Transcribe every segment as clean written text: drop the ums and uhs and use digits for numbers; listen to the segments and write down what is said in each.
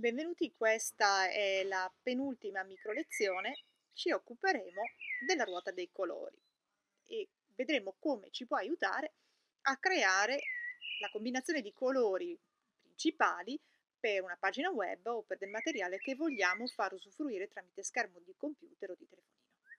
Benvenuti, questa è la penultima micro lezione. Ci occuperemo della ruota dei colori e vedremo come ci può aiutare a creare la combinazione di colori principali per una pagina web o per del materiale che vogliamo far usufruire tramite schermo di computer o di telefonino.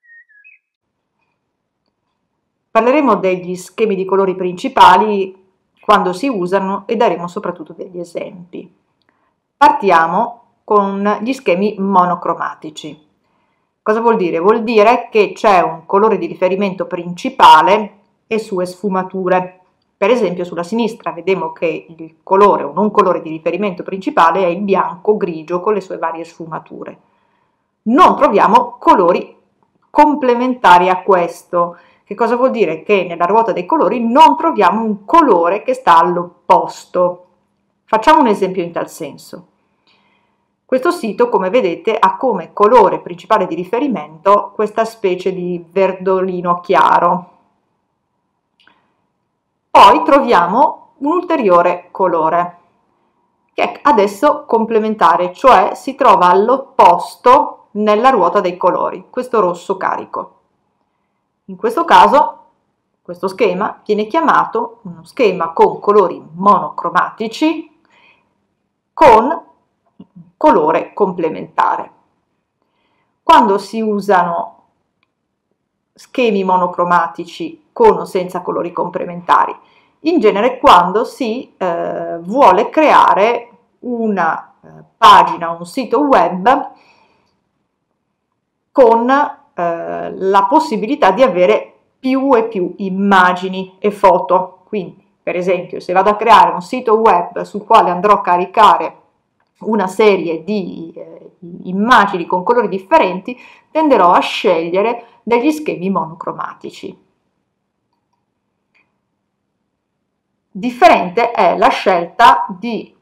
Parleremo degli schemi di colori principali, quando si usano e daremo soprattutto degli esempi. Partiamo con gli schemi monocromatici. Cosa vuol dire? Vuol dire che c'è un colore di riferimento principale e sue sfumature. Per esempio sulla sinistra vediamo che il colore o non colore di riferimento principale è il bianco grigio con le sue varie sfumature. Non troviamo colori complementari a questo. Che cosa vuol dire? Che nella ruota dei colori non troviamo un colore che sta all'opposto. Facciamo un esempio in tal senso. Questo sito, come vedete, ha come colore principale di riferimento questa specie di verdolino chiaro. Poi troviamo un ulteriore colore, che è adesso complementare, cioè si trova all'opposto nella ruota dei colori, questo rosso carico. In questo caso, questo schema viene chiamato uno schema con colori monocromatici con colore complementare. Quando si usano schemi monocromatici con o senza colori complementari? In genere quando si vuole creare una pagina, un sito web con la possibilità di avere più e più immagini e foto. Quindi, per esempio, se vado a creare un sito web sul quale andrò a caricare una serie di immagini con colori differenti, tenderò a scegliere degli schemi monocromatici. Differente è la scelta di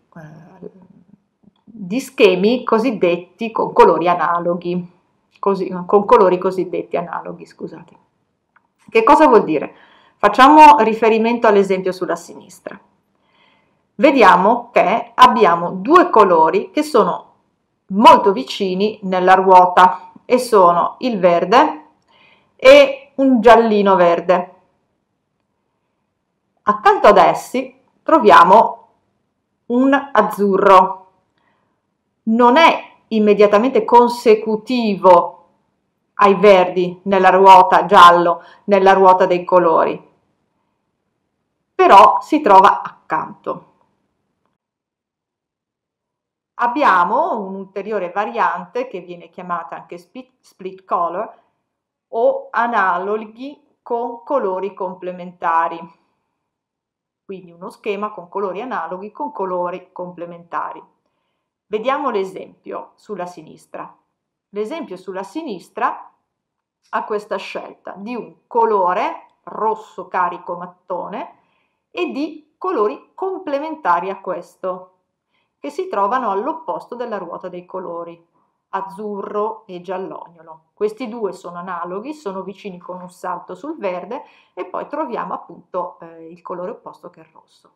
schemi cosiddetti con colori analoghi, con colori cosiddetti analoghi, scusate. Che cosa vuol dire? Facciamo riferimento all'esempio sulla sinistra. Vediamo che abbiamo due colori che sono molto vicini nella ruota e sono il verde e un giallino verde. Accanto ad essi troviamo un azzurro. Non è immediatamente consecutivo ai verdi nella ruota giallo, nella ruota dei colori, però si trova accanto. Abbiamo un'ulteriore variante che viene chiamata anche split color o analoghi con colori complementari. Quindi uno schema con colori analoghi con colori complementari. Vediamo l'esempio sulla sinistra. L'esempio sulla sinistra ha questa scelta di un colore rosso carico mattone e di colori complementari a questo, che si trovano all'opposto della ruota dei colori, azzurro e giallognolo. Questi due sono analoghi, sono vicini con un salto sul verde e poi troviamo appunto il colore opposto che è il rosso.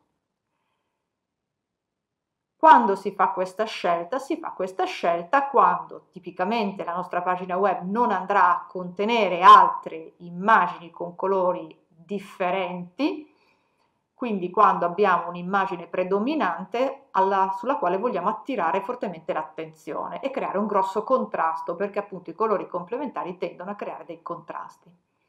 Quando si fa questa scelta quando tipicamente la nostra pagina web non andrà a contenere altre immagini con colori differenti, quindi quando abbiamo un'immagine predominante sulla quale vogliamo attirare fortemente l'attenzione e creare un grosso contrasto, perché appunto i colori complementari tendono a creare dei contrasti.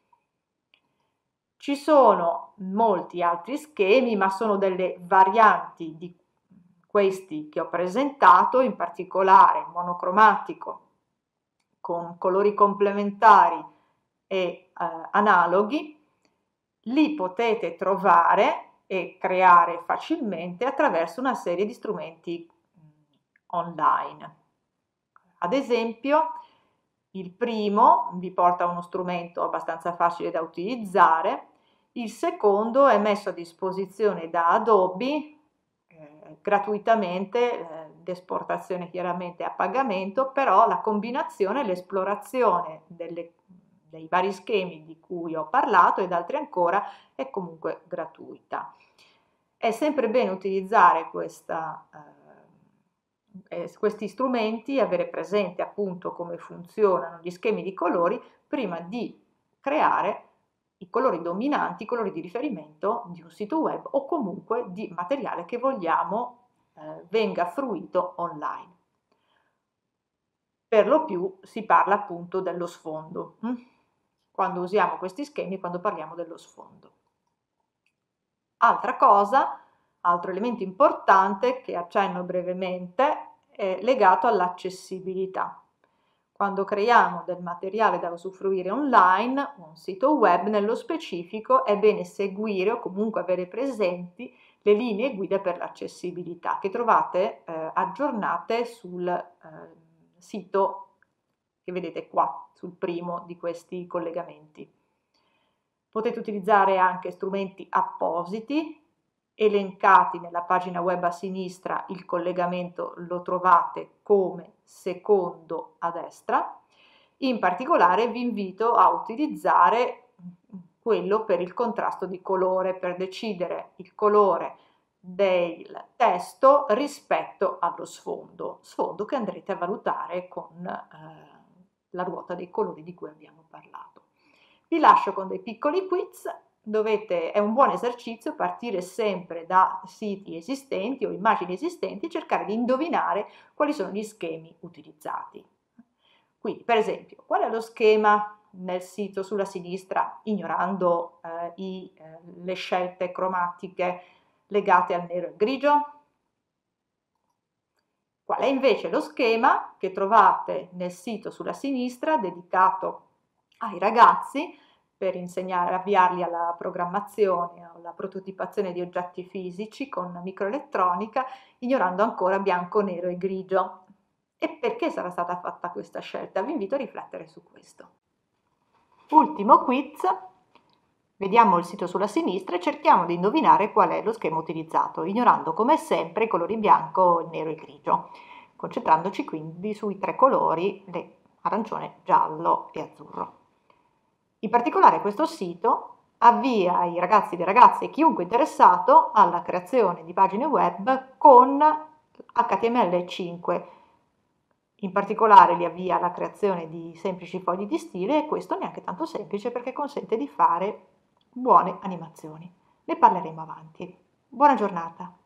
Ci sono molti altri schemi, ma sono delle varianti di questi che ho presentato, in particolare monocromatico con colori complementari e analoghi. Li potete trovare e creare facilmente attraverso una serie di strumenti online. Ad esempio, il primo vi porta a uno strumento abbastanza facile da utilizzare, il secondo è messo a disposizione da Adobe gratuitamente, l'esportazione chiaramente a pagamento, però la combinazione e l'esplorazione dei vari schemi di cui ho parlato ed altri ancora è comunque gratuita. È sempre bene utilizzare questi strumenti, avere presente appunto come funzionano gli schemi di colori prima di creare i colori dominanti, i colori di riferimento di un sito web o comunque di materiale che vogliamo venga fruito online. Per lo più si parla appunto dello sfondo, quando usiamo questi schemi, quando parliamo dello sfondo. Altra cosa, altro elemento importante che accenno brevemente è legato all'accessibilità. Quando creiamo del materiale da usufruire online, un sito web nello specifico, è bene seguire o comunque avere presenti le linee guida per l'accessibilità che trovate aggiornate sul sito che vedete qua, sul primo di questi collegamenti. Potete utilizzare anche strumenti appositi, elencati nella pagina web a sinistra, il collegamento lo trovate come secondo a destra. In particolare vi invito a utilizzare quello per il contrasto di colore, per decidere il colore del testo rispetto allo sfondo che andrete a valutare con la ruota dei colori di cui abbiamo parlato. Vi lascio con dei piccoli quiz, è un buon esercizio partire sempre da siti esistenti o immagini esistenti e cercare di indovinare quali sono gli schemi utilizzati. Quindi, per esempio, qual è lo schema nel sito sulla sinistra, ignorando le scelte cromatiche legate al nero e al grigio? Qual è invece lo schema che trovate nel sito sulla sinistra dedicato ai ragazzi per insegnare, avviarli alla programmazione, alla prototipazione di oggetti fisici con microelettronica, ignorando ancora bianco, nero e grigio? E perché sarà stata fatta questa scelta? Vi invito a riflettere su questo. Ultimo quiz. Vediamo il sito sulla sinistra e cerchiamo di indovinare qual è lo schema utilizzato, ignorando come sempre i colori bianco, il nero e il grigio, concentrandoci quindi sui tre colori, arancione, giallo e azzurro. In particolare questo sito avvia i ragazzi e le ragazze e chiunque interessato alla creazione di pagine web con HTML5. In particolare li avvia alla creazione di semplici fogli di stile e questo neanche tanto semplice perché consente di fare buone animazioni. Ne parleremo avanti. Buona giornata!